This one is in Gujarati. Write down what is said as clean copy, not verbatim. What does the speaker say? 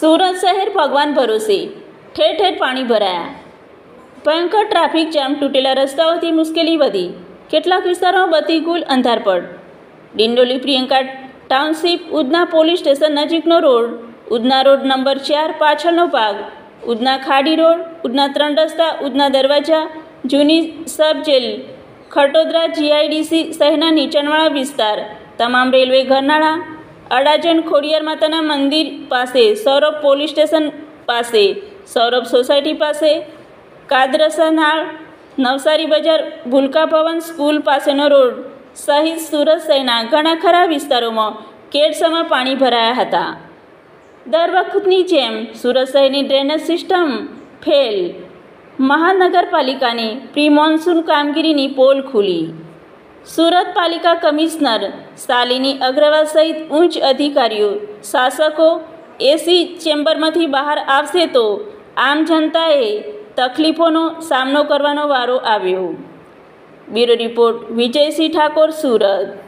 સુરત શહેર ભગવાન ભરોસે, ઠેર ઠેર પાણી ભરાયા. ભયંકર ટ્રાફિક જામ, તૂટેલા રસ્તાઓથી મુશ્કેલી વધી, કેટલાક વિસ્તારોમાં પ્રતિકૂળ અંધારપટ. Dindoli Priyanka township, Udhna police station નજીકનો રોડ, ઉધના રોડ નંબર 4 પાછળનો ભાગ, ઉધના ખાડી રોડ, ઉધના 3 રસ્તા, ઉધના દરવાજા, જૂની સબ જેલ, ખટોદરા જીઆઈડીસી શહેરના નીચાણવાળા વિસ્તાર, તમામ રેલવે ઘરનાળા, અડાજણ ખોડિયાર માતાના મંદિર પાસે, સૌરભ પોલીસ સ્ટેશન પાસે, સૌરભ સોસાયટી પાસે, કાદરસા નાળ, નવસારી બજાર, ભૂલકા ભવન સ્કૂલ પાસેનો રોડ સહિત સુરત શહેરના ઘણા ખરા વિસ્તારોમાં કેડસમાં પાણી ભરાયા હતા. દર વખતની જેમ સુરત શહેરની ડ્રેનેજ સિસ્ટમ ફેલ, મહાનગરપાલિકાની પ્રી મોન્સૂન કામગીરીની પોલ ખુલી. સુરત પાલિકા કમિશનર શાલિની અગ્રવાલ સહિત ઉચ્ચ અધિકારીઓ, શાસકો એસી ચેમ્બરમાંથી બહાર આવશે તો આમ જનતાએ તકલીફોનો સામનો કરવાનો વારો આવ્યો. Bureau report, Vijaysinh Thakor, Surat.